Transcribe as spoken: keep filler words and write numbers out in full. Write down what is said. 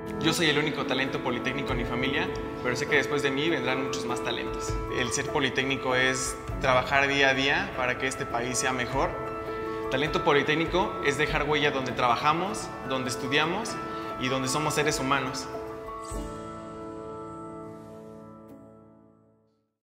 Yo soy el único talento politécnico en mi familia, pero sé que después de mí vendrán muchos más talentos. El ser politécnico es trabajar día a día para que este país sea mejor. Talento politécnico es dejar huella donde trabajamos, donde estudiamos y donde somos seres humanos.